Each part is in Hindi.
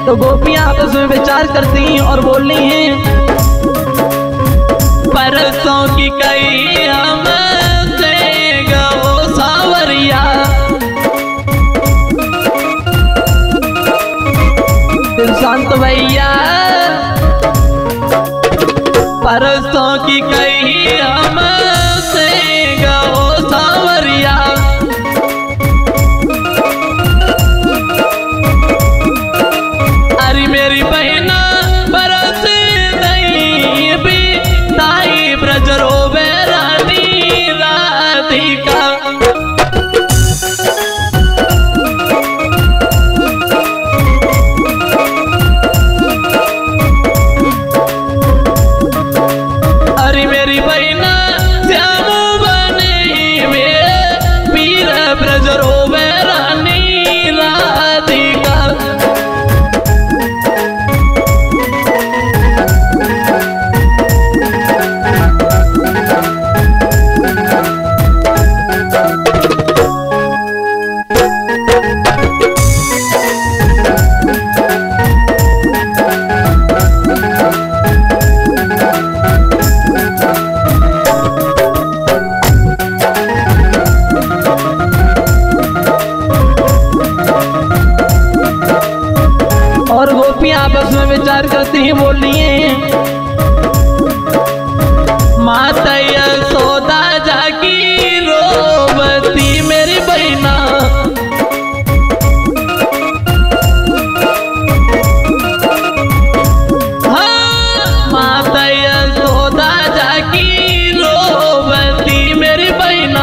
तो गोपियां आपस में विचार करती हैं और बोल रही हैं, परसों की कई हमसे गो सावरिया, शांत भैया, परसों की कई हमसे गो सावरिया, अरे मेरी बहना बरस नहीं भी ताई ब्रज रोवे रानी राधिका, अरे मेरी बहना श्याम बने में पीर ब्रज रोवे रानी राधिका, और गोपियां आपस में विचार करती हैं, बोल रही हैं, माता यशोदा जाकी रोवती मेरी बहना, हाँ माता यशोदा जाकी रोवती मेरी बहना,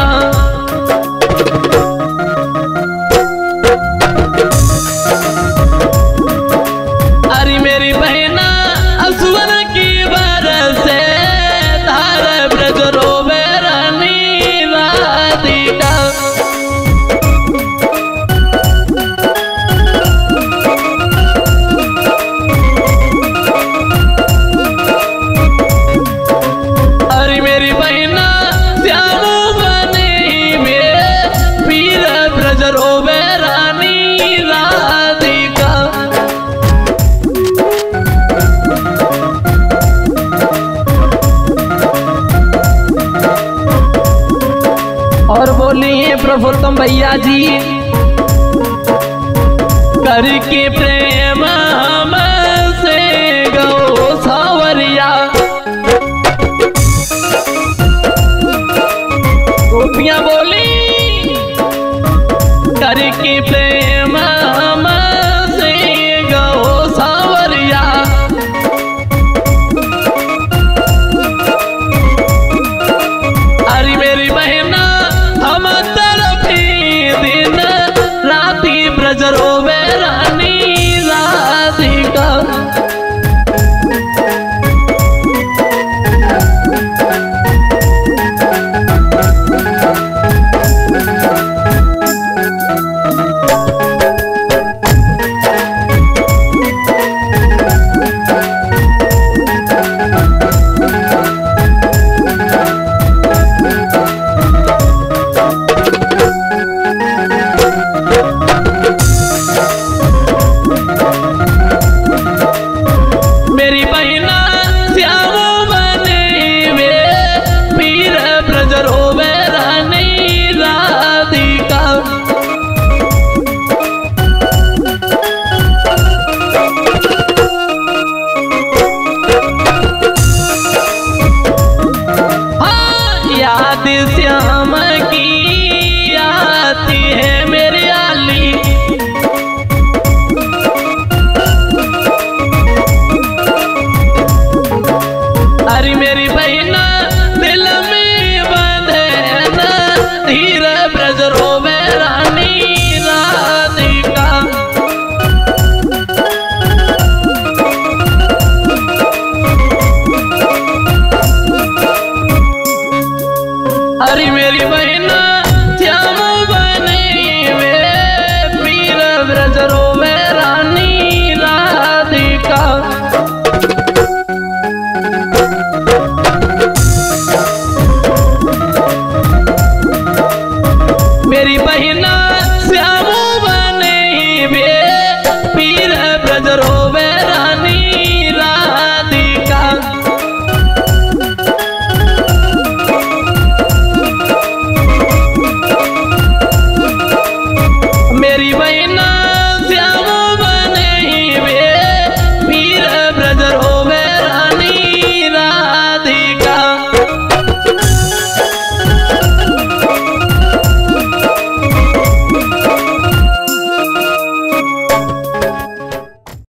अरे मेरी बहना असुवन की बरसे धार ब्रज रोवे रानी राधिका, अरे मेरी बहना श्याम बने में पीर ब्रज रोवे रानी राधिका, और बोली है प्रफुल्लम भैया जी, करके प्रेम हमसे गो सावरिया, गोपियां बोली करके प्रेम हमसे गो सावरिया, अरे मेरी बहना हम तरफी दिन राती ब्रज रोवे रानी राधिका, मेरी बहना श्याम बने में पीर ब्रज रोवे रानी राधिका, हाँ याद श्याम की आती है मेरी आली, अरे मेरी